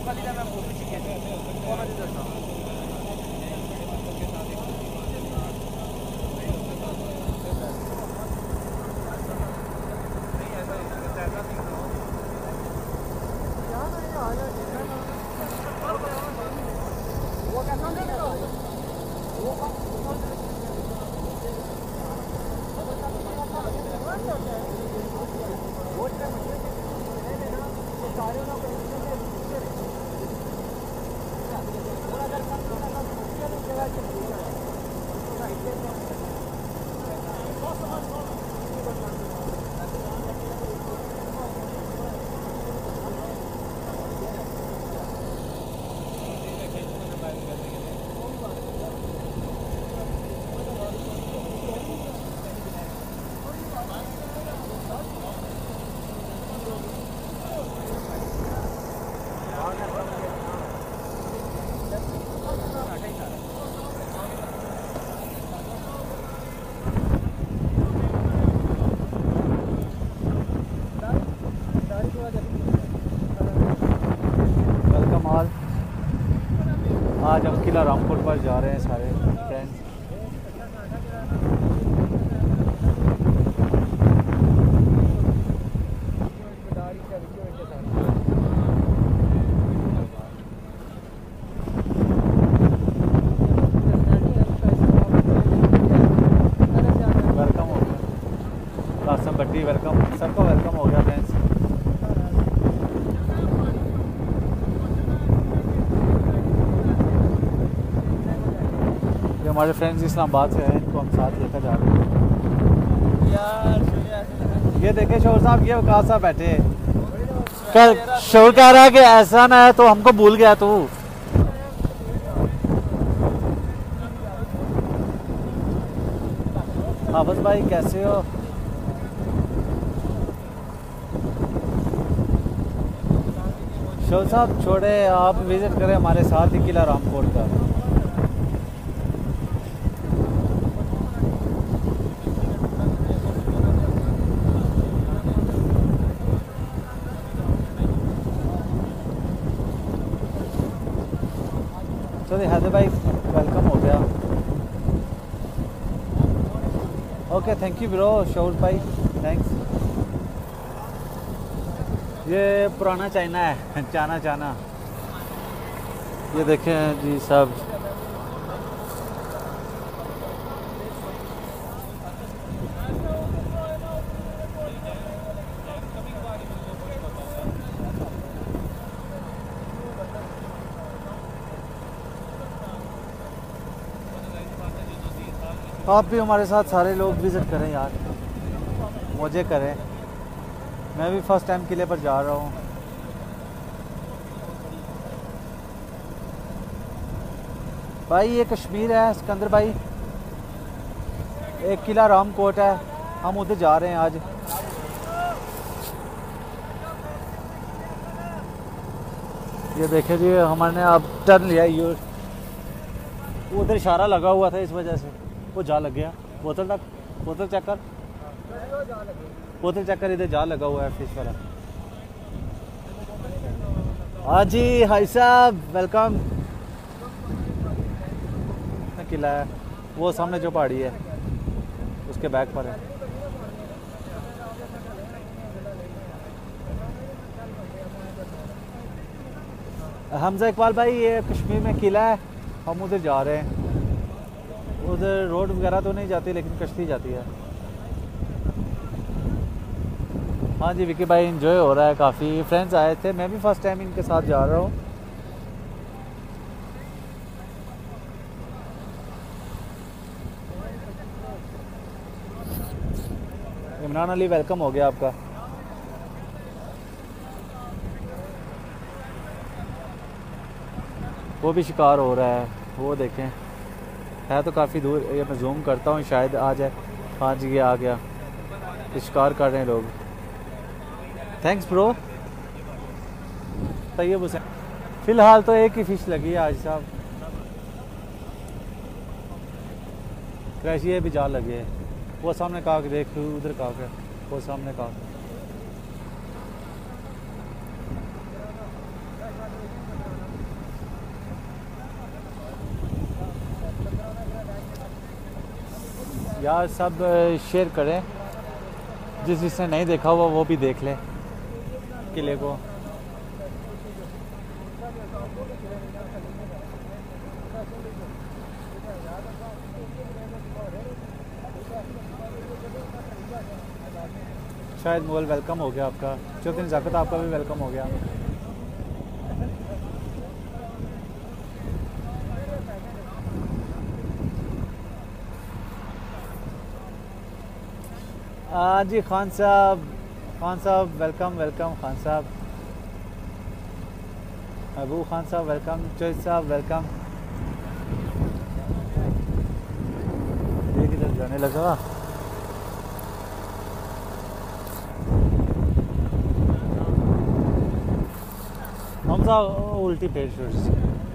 आज हम किला रामपुर पर जा रहे हैं सारे फ्रेंड्स। वेलकम हो गया कासम भट्टी, वेलकम सबका वेलकम हो गया फ्रेंड्स। हमारे फ्रेंड्स इस्लामाबाद से हैं, इनको हम साथ लेकर जा रहे हैं यार। ये देखे शोर साहब, ये वकास साहब बैठे। शोर कह रहा है कि ऐसा ना है तो हमको भूल गया तू। हाफिज भाई कैसे हो? शोर साहब छोड़े, आप विजिट करें हमारे साथ ही किला रामकोट का। चलिए हैदर भाई वेलकम हो गया। ओके थैंक यू ब्रो शौर भाई, थैंक्स। ये पुराना चाइना है, चाना ये देखें जी सब। आप भी हमारे साथ सारे लोग विज़िट करें यार, मौजे करें। मैं भी फर्स्ट टाइम किले पर जा रहा हूँ। भाई ये कश्मीर है सिकंदर भाई, एक किला रामकोट है, हम उधर जा रहे हैं आज। ये देखे जी हमारे अब टर्न लिया, ये उधर इशारा लगा हुआ था इस वजह से वो जा लग गया। बोतल तक, बोतल चेक कर, बोतल चेक कर, इधर जा लगा हुआ है फिश वाला। हाँ जी हाई साहब वेलकम। किला है वो सामने जो पहाड़ी है उसके बैक पर है। हमजा इकबाल भाई ये कश्मीर में किला है, हम उधर जा रहे हैं। उधर रोड वगैरह तो नहीं जाती लेकिन कश्ती जाती है। हाँ जी विकी भाई एंजॉय हो रहा है, काफ़ी फ्रेंड्स आए थे, मैं भी फर्स्ट टाइम इनके साथ जा रहा हूँ। इमरान अली वेलकम हो गया आपका। वो भी शिकार हो रहा है, वो देखें है तो काफ़ी दूर। ये मैं जूम करता हूँ शायद आ जाए। हाँ जी ये आ गया, शिकार कर रहे हैं लोग। Thanks bro Tayyab Hussain. फ़िलहाल तो एक ही फ़िश लगी है आज साहब, क्रैशिये भी जाल लगे हैं। वो सामने काक देख, उधर काक है, वो सामने काक। यार सब शेयर करें, जिसने नहीं देखा हुआ वो भी देख ले किले को। शायद मोबाइल वेलकम हो गया आपका, चौधरी नज़ाकत आपका भी वेलकम हो गया। जी खान साहब वेलकम वेलकम, खान साहब, अबू खान साहब वेलकम, चौधरी साहब वेलकम। ये किधर जाने लगा? हम साहब उल्टी पेड़ शूट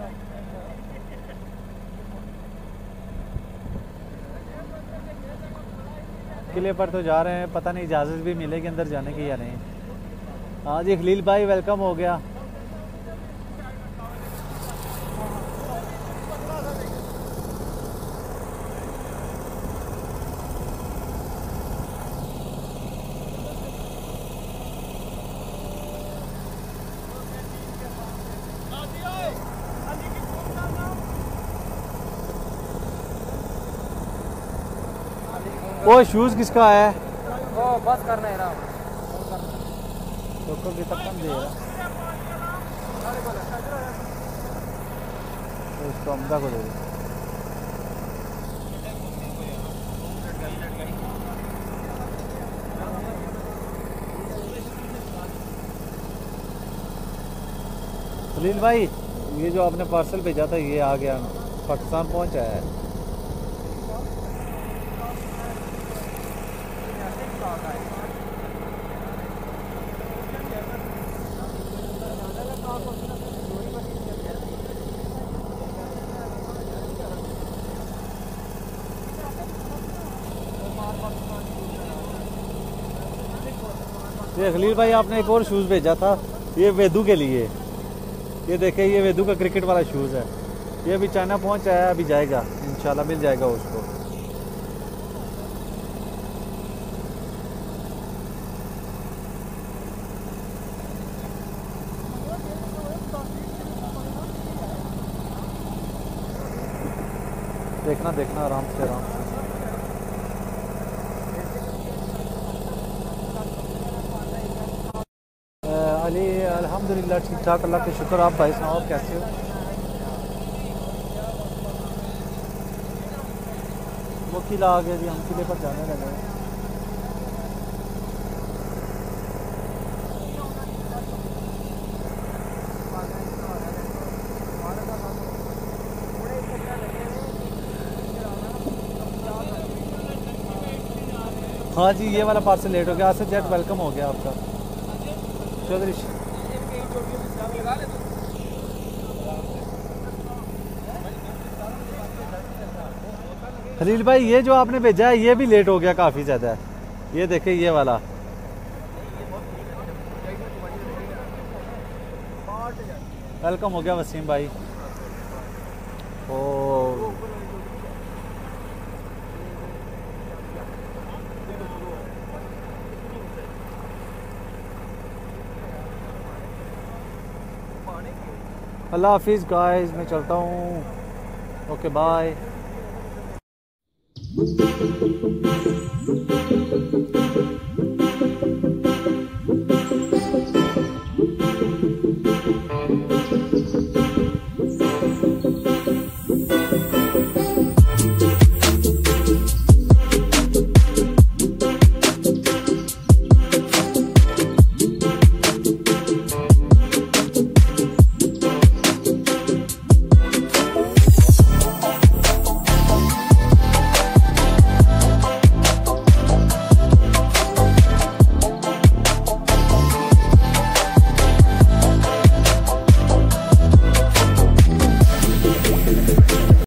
किले पर तो जा रहे हैं, पता नहीं इजाज़त भी मिलेगी अंदर जाने की या नहीं। हाँ जी खलील भाई वेलकम हो गया। वो शूज़ किसका है? वो बस करना है ना, तो कितना कम दे रहा तो इसको अमदा को दे दे। खलील भाई ये जो आपने पार्सल भेजा था ये आ गया, पाकिस्तान पहुंचा है। ये खलील भाई आपने एक और शूज़ भेजा था, ये वेदू के लिए। ये देखे ये वेदू का क्रिकेट वाला शूज़ है, ये अभी चाइना पहुंचा है, अभी जाएगा इंशाल्लाह मिल जाएगा उसको। देखना देखना आराम से आराम से। अली अल्हम्दुलिल्लाह ठीक ठाक, अल्लाह के शुक्र। आप भाई सुनाओ आप कैसे हो? वो किला आ गया जी, हम किले पर जाने लगे। हाँ जी ये वाला पार्सल लेट हो गया। आसिफ जेट वेलकम हो गया आपका। चौधरी खलील भाई ये जो आपने भेजा है ये भी लेट हो गया काफ़ी ज़्यादा। ये देखे ये वाला वेलकम हो गया वसीम भाई। ओ अल्लाह हाफिज़ गाइस, मैं चलता हूँ। Okay bye.